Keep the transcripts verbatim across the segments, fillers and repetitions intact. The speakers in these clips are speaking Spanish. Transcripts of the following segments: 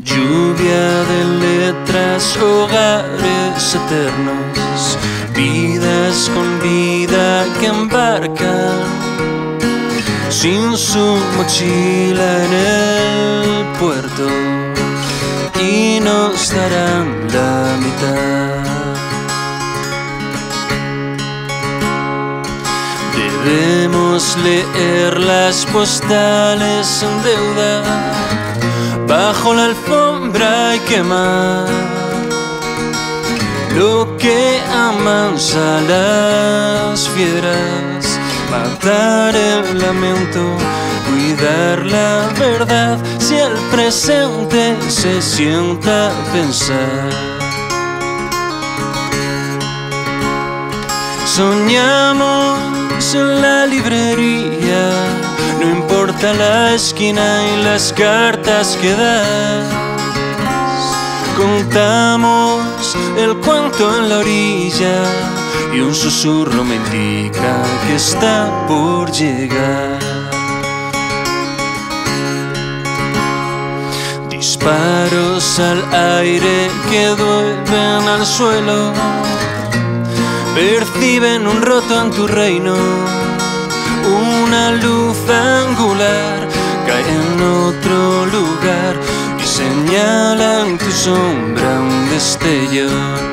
lluvia de letras, hogares eternos, vidas con vida que embarcan sin su mochila en el puerto y nos darán la mitad. Debemos leer las postales en deuda bajo la alfombra y quemar lo que amansa las fieras, matar el lamento, cuidar la verdad, si el presente se sienta a pensar. Soñamos en la librería, no importa la esquina y las cartas que das. Contamos el cuento en la orilla y un susurro me indica que está por llegar. Disparos al aire que duelen al suelo, perciben un roto en tu reino. Una luz angular cae en otro lugar y señala en tu sombra un destello.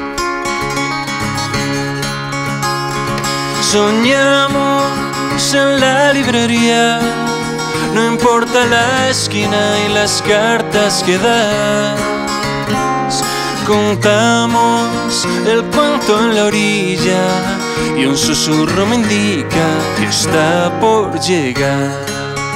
Soñamos en la librería, no importa la esquina y las cartas que das. Contamos el cuento en la orilla y un susurro me indica que está por llegar.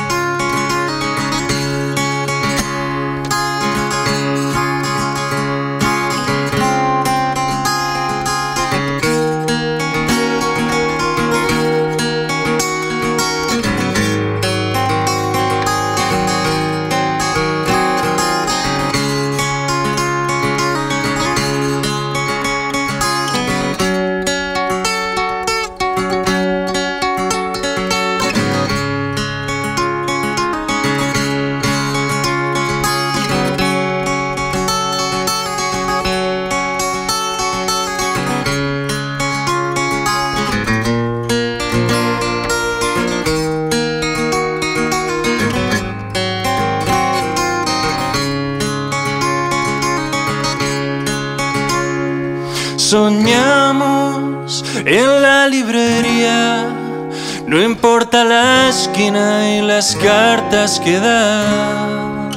Soñamos en la librería, no importa la esquina y las cartas que das.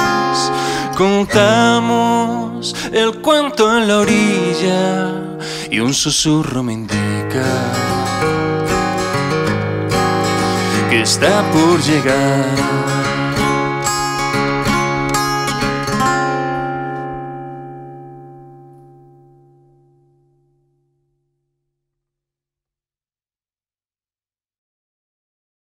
Contamos el cuento en la orilla y un susurro me indica que está por llegar.